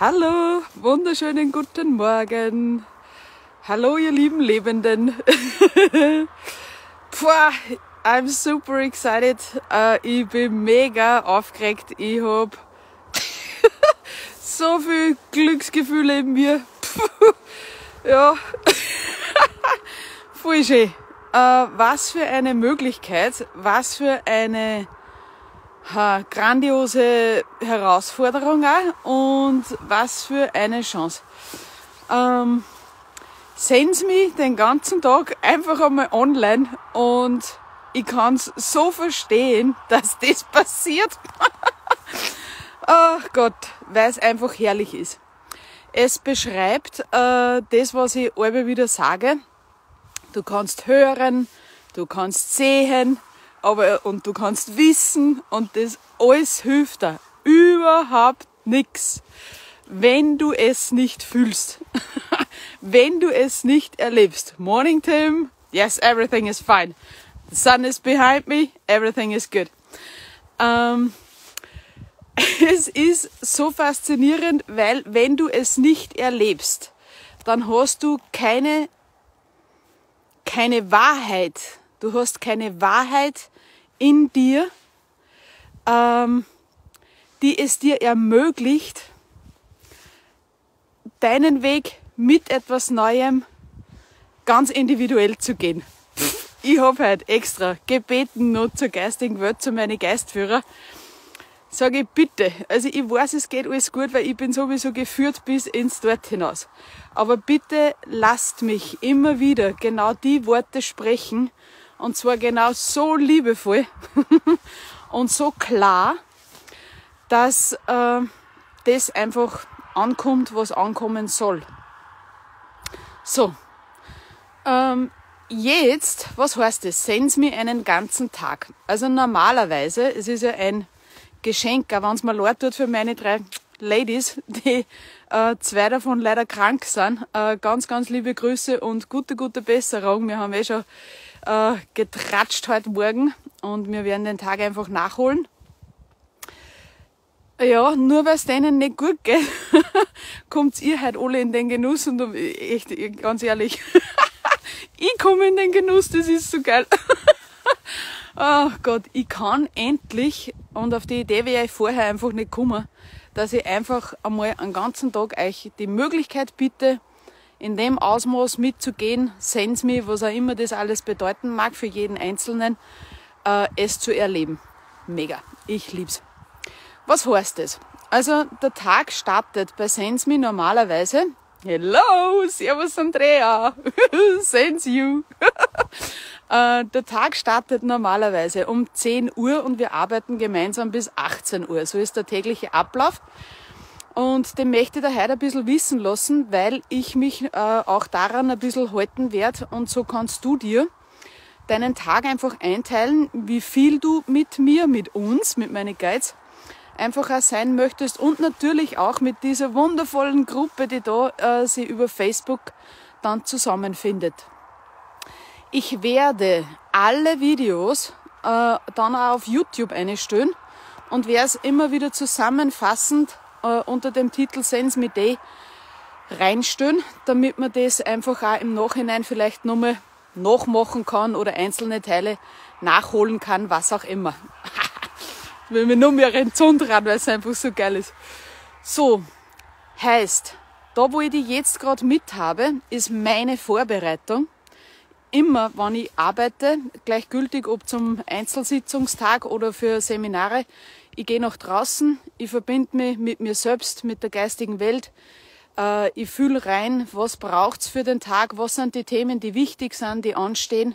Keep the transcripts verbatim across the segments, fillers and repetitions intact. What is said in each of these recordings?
Hallo, wunderschönen guten Morgen. Hallo, ihr lieben Lebenden. Puh, I'm super excited. Uh, ich bin mega aufgeregt. Ich hab so viel Glücksgefühle in mir. Ja, voll schön. Uh, was für eine Möglichkeit, was für eine ha, grandiose Herausforderung auch und was für eine Chance. Ähm, sehen Sie mich den ganzen Tag einfach einmal online und ich kann es so verstehen, dass das passiert. Ach Gott, weil es einfach herrlich ist. Es beschreibt äh, das, was ich immer wieder sage. Du kannst hören, du kannst sehen, aber und du kannst wissen und das alles hilft dir. Überhaupt nichts, wenn du es nicht fühlst. Wenn du es nicht erlebst. Morning, Tim. Yes, everything is fine. The sun is behind me. Everything is good. Ähm, es ist so faszinierend, weil wenn du es nicht erlebst, dann hast du keine, keine Wahrheit. Du hast keine Wahrheit in dir, ähm, die es dir ermöglicht, deinen Weg mit etwas Neuem ganz individuell zu gehen. Ich habe heute extra gebeten noch zur geistigen Welt, zu meinen Geistführer. Sage ich bitte, also ich weiß, es geht alles gut, weil ich bin sowieso geführt bis ins Dort hinaus. Aber bitte lasst mich immer wieder genau die Worte sprechen, und zwar genau so liebevoll und so klar, dass äh, das einfach ankommt, was ankommen soll. So, ähm, jetzt, was heißt das? Sehen Sie mir einen ganzen Tag. Also normalerweise, es ist ja ein Geschenk, auch wenn es mir leid tut für meine drei Ladies, die äh, zwei davon leider krank sind. Äh, ganz, ganz liebe Grüße und gute, gute Besserung. Wir haben eh schon äh, getratscht heute Morgen und wir werden den Tag einfach nachholen. Ja, nur weil es denen nicht gut geht, kommt ihr halt alle in den Genuss und echt, ganz ehrlich, ich komme in den Genuss, das ist so geil. Oh Gott, ich kann endlich, und auf die Idee wäre ich vorher einfach nicht gekommen, dass ich einfach einmal einen ganzen Tag euch die Möglichkeit biete, in dem Ausmaß mitzugehen, sehen Sie mich, was auch immer das alles bedeuten mag für jeden Einzelnen, äh, es zu erleben. Mega, ich lieb's. Was heißt das? Also der Tag startet bei Sense Me normalerweise. Hello, servus Andrea, sense you. äh, der Tag startet normalerweise um zehn Uhr und wir arbeiten gemeinsam bis achtzehn Uhr. So ist der tägliche Ablauf. Und den möchte ich da heute ein bisschen wissen lassen, weil ich mich äh, auch daran ein bisschen halten werde. Und so kannst du dir deinen Tag einfach einteilen, wie viel du mit mir, mit uns, mit meinen Guides, einfach auch sein möchtest. Und natürlich auch mit dieser wundervollen Gruppe, die da äh, sie über Facebook dann zusammenfindet. Ich werde alle Videos äh, dann auch auf YouTube einstellen und werde es immer wieder zusammenfassend Uh, unter dem Titel Sense Me Day reinstellen, damit man das einfach auch im Nachhinein vielleicht nochmal nachmachen kann oder einzelne Teile nachholen kann, was auch immer. Will mir nur mehr entzünden, weil es einfach so geil ist. So, heißt, da wo ich die jetzt gerade mit habe, ist meine Vorbereitung. Immer, wenn ich arbeite, gleichgültig ob zum Einzelsitzungstag oder für Seminare, ich gehe nach draußen, ich verbinde mich mit mir selbst, mit der geistigen Welt. Äh, ich fühle rein, was braucht's für den Tag, was sind die Themen, die wichtig sind, die anstehen.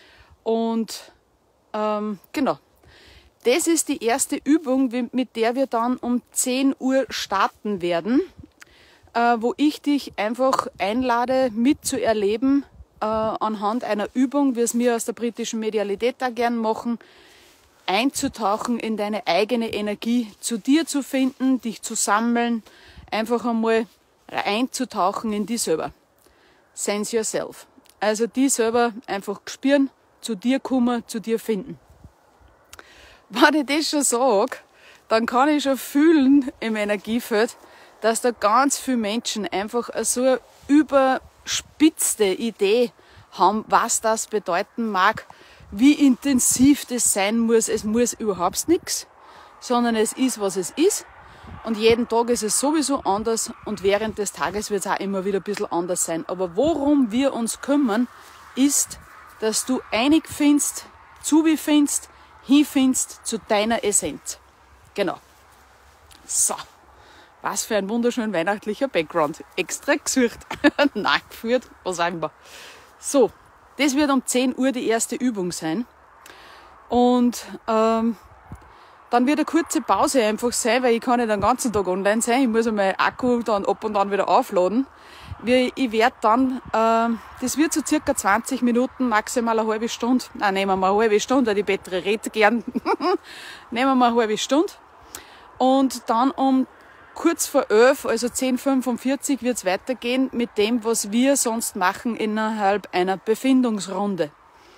Und ähm, genau, das ist die erste Übung, mit der wir dann um zehn Uhr starten werden, äh, wo ich dich einfach einlade, mitzuerleben, äh, anhand einer Übung, wie es wir aus der britischen Medialität da gern machen, einzutauchen in deine eigene Energie, zu dir zu finden, dich zu sammeln, einfach einmal einzutauchen in die selber. Sense yourself. Also die selber einfach spüren, zu dir kommen, zu dir finden. Wenn ich das schon sage, dann kann ich schon fühlen im Energiefeld, dass da ganz viele Menschen einfach so eine überspitzte Idee haben, was das bedeuten mag, wie intensiv das sein muss. Es muss überhaupt nichts, sondern es ist, was es ist. Und jeden Tag ist es sowieso anders und während des Tages wird es auch immer wieder ein bisschen anders sein. Aber worum wir uns kümmern, ist, dass du einig findest, zu wie findest, hinfindest zu deiner Essenz. Genau. So. Was für ein wunderschön weihnachtlicher Background. Extra gesucht. Nachgeführt, was auch immer. So. Das wird um zehn Uhr die erste Übung sein. Und ähm, dann wird eine kurze Pause einfach sein, weil ich kann nicht den ganzen Tag online sein. Ich muss meinen Akku dann ab und an wieder aufladen. Ich werde dann, äh, das wird so circa zwanzig Minuten, maximal eine halbe Stunde. Nein, nehmen wir mal eine halbe Stunde, die Petra redet gern. Nehmen wir mal eine halbe Stunde. Und dann um kurz vor elf, also zehn Uhr fünfundvierzig, wird es weitergehen mit dem, was wir sonst machen innerhalb einer Befindungsrunde.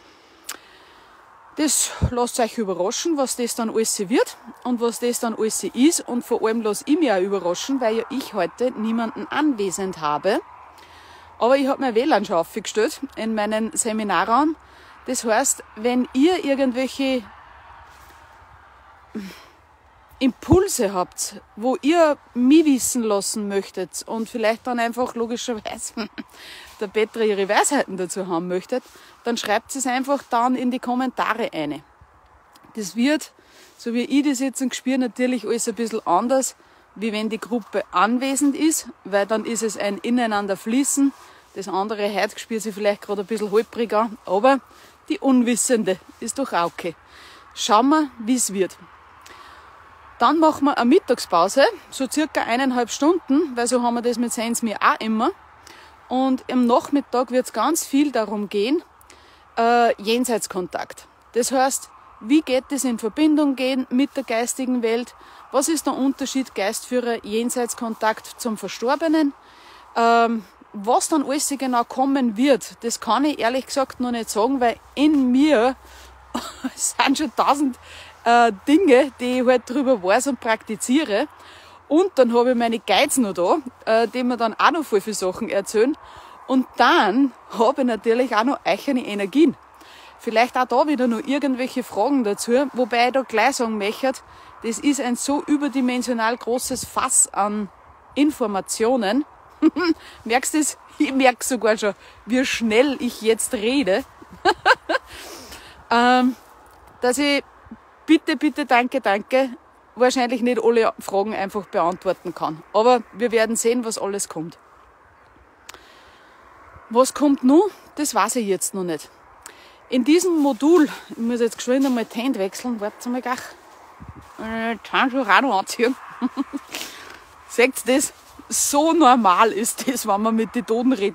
Das lasst euch überraschen, was das dann alles wird und was das dann alles ist. Und vor allem lasse ich mich auch überraschen, weil ja ich heute niemanden anwesend habe. Aber ich habe mein W L A N schon aufgestellt in meinen Seminarraum. Das heißt, wenn ihr irgendwelche Impulse habt, wo ihr mich wissen lassen möchtet und vielleicht dann einfach logischerweise der Petra ihre Weisheiten dazu haben möchtet, dann schreibt es einfach dann in die Kommentare ein. Das wird, so wie ich das jetzt gespürt, natürlich alles ein bisschen anders, wie wenn die Gruppe anwesend ist, weil dann ist es ein Ineinander fließen. Das andere heute spürt sich vielleicht gerade ein bisschen holprig an, aber die Unwissende ist doch auch okay. Schauen wir, wie es wird. Dann machen wir eine Mittagspause, so circa eineinhalb Stunden, weil so haben wir das mit Sense Me auch immer. Und im Nachmittag wird es ganz viel darum gehen, äh, Jenseitskontakt. Das heißt, wie geht es in Verbindung gehen mit der geistigen Welt? Was ist der Unterschied Geistführer, Jenseitskontakt zum Verstorbenen? Ähm, was dann alles genau kommen wird, das kann ich ehrlich gesagt noch nicht sagen, weil in mir sind schon tausend äh, Dinge, die ich halt drüber weiß und praktiziere. Und dann habe ich meine Guides noch da, äh, die mir dann auch noch voll viele Sachen erzählen. Und dann habe ich natürlich auch noch eigene Energien. Vielleicht auch da wieder noch irgendwelche Fragen dazu, wobei ich da gleich sagen möchte, das ist ein so überdimensional großes Fass an Informationen. Merkst du das? Ich merke sogar schon, wie schnell ich jetzt rede. ähm, dass ich bitte, bitte, danke, danke, wahrscheinlich nicht alle Fragen einfach beantworten kann. Aber wir werden sehen, was alles kommt. Was kommt nun? Das weiß ich jetzt noch nicht. In diesem Modul, ich muss jetzt geschwind einmal die Hände wechseln, warte mal gleich. Die Handschuhe auch noch anziehen. Seht ihr das? So normal ist das, wenn man mit den Toten redet.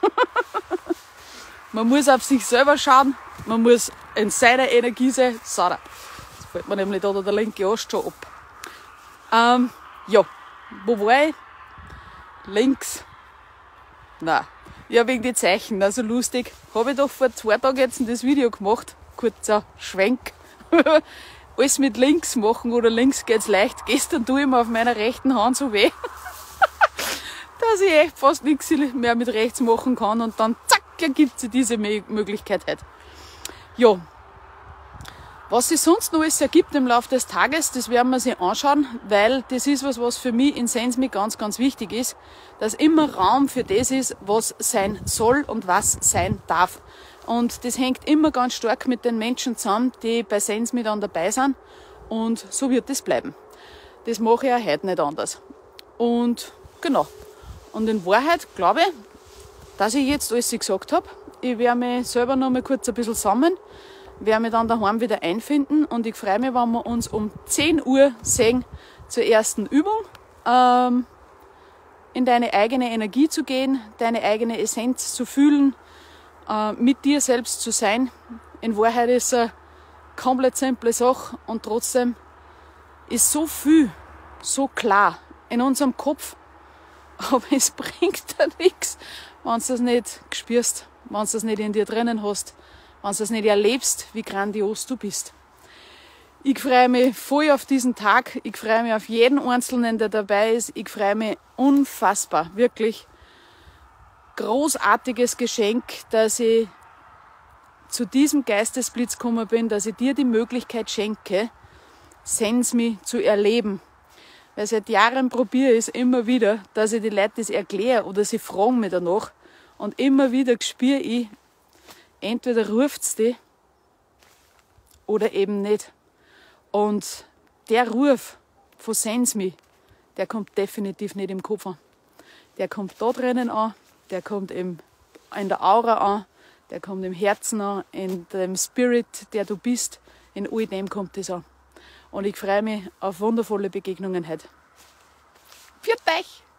Man muss auf sich selber schauen, man muss in seiner Energie sein. So, da. Jetzt fällt mir nämlich da der linke Ast schon ab. Ähm, ja, wo war ich? Links. Nein, ja, wegen die Zeichen, also lustig. Habe ich doch vor zwei Tagen jetzt das Video gemacht. Kurzer Schwenk. Alles mit links machen oder links geht's leicht. Gestern tue ich mir auf meiner rechten Hand so weh, dass ich echt fast nichts mehr mit rechts machen kann und dann zack, ergibt sich diese Möglichkeit halt. Ja. Was sich sonst noch alles ergibt im Laufe des Tages, das werden wir sich anschauen, weil das ist was, was für mich in Sense Me ganz, ganz wichtig ist, dass immer Raum für das ist, was sein soll und was sein darf. Und das hängt immer ganz stark mit den Menschen zusammen, die bei Sense Me dann dabei sind. Und so wird es bleiben. Das mache ich auch heute nicht anders. Und genau. Und in Wahrheit glaube ich, dass ich jetzt alles gesagt habe. Ich werde mich selber noch mal kurz ein bisschen sammeln, werde mich dann daheim wieder einfinden und ich freue mich, wenn wir uns um zehn Uhr sehen zur ersten Übung. Ähm, in deine eigene Energie zu gehen, deine eigene Essenz zu fühlen, äh, mit dir selbst zu sein. In Wahrheit ist es eine komplett simple Sache und trotzdem ist so viel, so klar in unserem Kopf, aber es bringt dir nichts, wenn du das nicht spürst, wenn du das nicht in dir drinnen hast, wenn du das nicht erlebst, wie grandios du bist. Ich freue mich voll auf diesen Tag. Ich freue mich auf jeden Einzelnen, der dabei ist. Ich freue mich unfassbar. Wirklich großartiges Geschenk, dass ich zu diesem Geistesblitz gekommen bin, dass ich dir die Möglichkeit schenke, Sensmi zu erleben. Weil seit Jahren probiere ich es immer wieder, dass ich die Leute das erkläre oder sie fragen mich danach. Und immer wieder spüre ich, entweder ruft es die oder eben nicht. Und der Ruf von Sensmi, der kommt definitiv nicht im Kopf an. Der kommt da drinnen an, der kommt im, in der Aura an, der kommt im Herzen an, in dem Spirit, der du bist, in all dem kommt es an. Und ich freue mich auf wundervolle Begegnungen heute. Für euch!